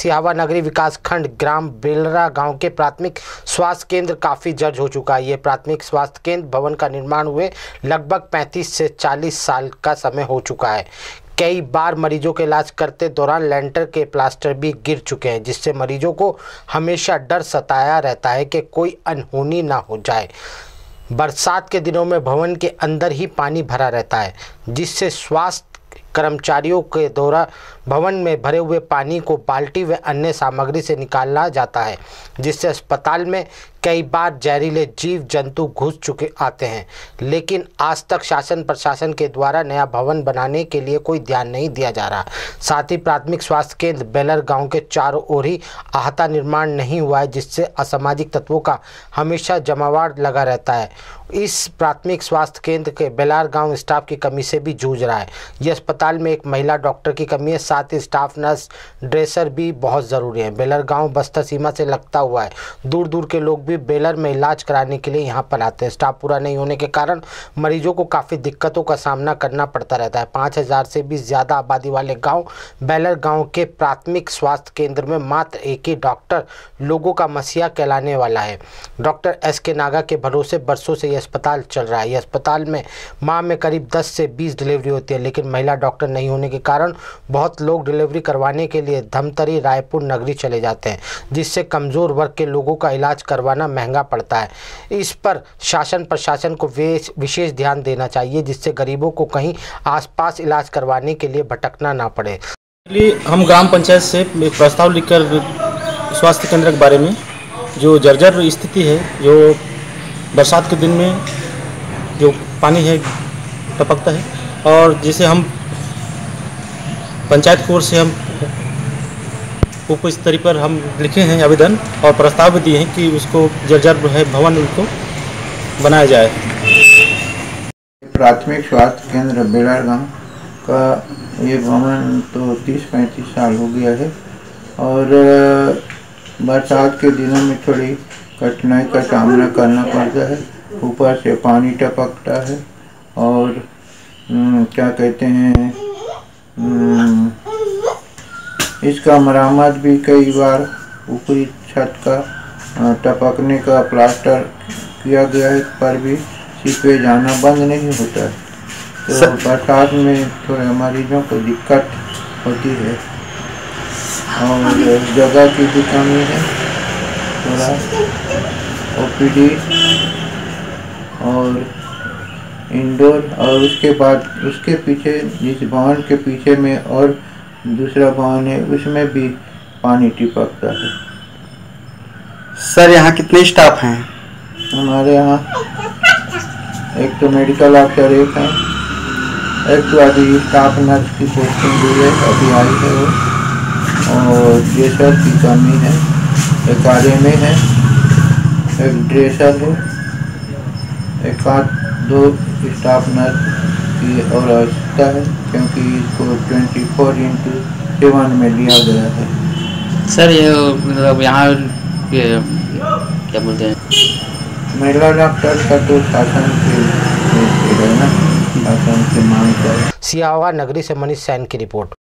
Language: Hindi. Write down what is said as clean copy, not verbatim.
सिहावा नगरी विकासखंड ग्राम बेलरा गांव के प्राथमिक स्वास्थ्य केंद्र काफ़ी जर्ज हो चुका है। ये प्राथमिक स्वास्थ्य केंद्र भवन का निर्माण हुए लगभग 35 से 40 साल का समय हो चुका है। कई बार मरीजों के इलाज करते दौरान लेंटर के प्लास्टर भी गिर चुके हैं, जिससे मरीजों को हमेशा डर सताया रहता है कि कोई अनहोनी ना हो जाए। बरसात के दिनों में भवन के अंदर ही पानी भरा रहता है, जिससे स्वास्थ्य कर्मचारियों के द्वारा भवन में भरे हुए पानी को बाल्टी व अन्य सामग्री से निकाला जाता है, जिससे अस्पताल में कई बार जहरीले जीव जंतु घुस चुके आते हैं। लेकिन आज तक शासन प्रशासन के द्वारा नया भवन बनाने के लिए कोई ध्यान नहीं दिया जा रहा। साथ ही प्राथमिक स्वास्थ्य केंद्र बेलर गांव के चारों ओर ही अहाता निर्माण नहीं हुआ है, जिससे असामाजिक तत्वों का हमेशा जमावड़ा लगा रहता है। इस प्राथमिक स्वास्थ्य केंद्र के बेलार गांव स्टाफ की कमी से भी जूझ रहा है। यह अस्पताल में एक महिला डॉक्टर की कमी है, साथ ही स्टाफ नर्स ड्रेसर भी बहुत ज़रूरी है। बेलर गांव बस्तर सीमा से लगता हुआ है। दूर दूर के लोग भी बेलर में इलाज कराने के लिए यहां पर आते हैं। स्टाफ पूरा नहीं होने के कारण मरीजों को काफ़ी दिक्कतों का सामना करना पड़ता रहता है। 5000 से भी ज़्यादा आबादी वाले गाँव बेलर गाँव के प्राथमिक स्वास्थ्य केंद्र में मात्र एक ही डॉक्टर लोगों का मसीहा कहलाने वाला है। डॉक्टर SK नागा के भरोसे बरसों से अस्पताल चल रहा है। यह अस्पताल में माह में करीब 10 से 20 डिलीवरी होती है, लेकिन महिला डॉक्टर नहीं होने के कारण बहुत लोग डिलीवरी करवाने के लिए धमतरी रायपुर नगरी चले जाते हैं, जिससे कमज़ोर वर्ग के लोगों का इलाज करवाना महंगा पड़ता है। इस पर शासन प्रशासन को विशेष ध्यान देना चाहिए, जिससे गरीबों को कहीं आसपास इलाज करवाने के लिए भटकना ना पड़े। इसलिए हम ग्राम पंचायत से प्रस्ताव लिखकर स्वास्थ्य केंद्र के बारे में जो जर्जर स्थिति है, जो बरसात के दिन में जो पानी है टपकता है, और जिसे हम पंचायत की ओर से हम उप स्तरीय पर हम लिखे हैं आवेदन और प्रस्ताव भी दिए हैं कि उसको जर्जर है भवन उनको बनाया जाए। प्राथमिक स्वास्थ्य केंद्र बेलर गाँव का ये भवन तो 30-35 साल हो गया है, और बरसात के दिनों में थोड़ी कठिनाई का सामना करना पड़ता है। ऊपर से पानी टपकता है और क्या कहते हैं, इसका मरम्मत भी कई बार ऊपरी छत का टपकने का प्लास्टर किया गया है, पर भी सीपे जाना बंद नहीं होता है। तो बरसात में थोड़ा मरीजों को दिक्कत होती है और जगह की भी कमी है। थोड़ा OPD और इंडोर, और उसके बाद उसके पीछे जिस भवन के पीछे में और दूसरा भवन है, उसमें भी पानी टपकता है। सर यहाँ कितने स्टाफ हैं? हमारे यहाँ एक तो मेडिकल ऑफिसर एक है, एक तो अभी स्टाफ नर्स की पोस्टिंग हुई है, अभी आई है वो, और ड्रेसर की कमी है, एक RMA है, एक ड्रेसर है, एक आध 2 स्टाफ नर्स की और आवश्यकता है, क्योंकि इसको 24/7 में लिया गया है। सर ये मतलब यहाँ क्या बोलते हैं, महिला डॉक्टर का तो शासन के ना, शासन की मांग है। सिहावा नगरी से मनीष सैन की रिपोर्ट।